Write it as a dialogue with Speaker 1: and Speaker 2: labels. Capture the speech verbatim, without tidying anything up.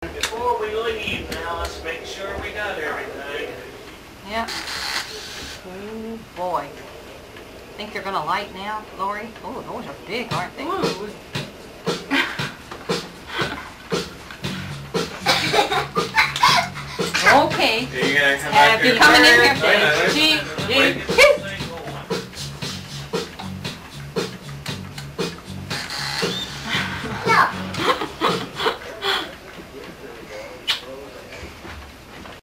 Speaker 1: Before we leave now, let's make sure we got everything.
Speaker 2: Yep. Oh boy. Think they're gonna light now, Lori? Oh, those are big, aren't they?
Speaker 3: Ooh.
Speaker 2: Okay.
Speaker 1: Are you gonna come
Speaker 2: Happy
Speaker 1: back here?
Speaker 2: birthday
Speaker 1: Wait,
Speaker 2: to
Speaker 1: wait,
Speaker 2: you.
Speaker 1: wait.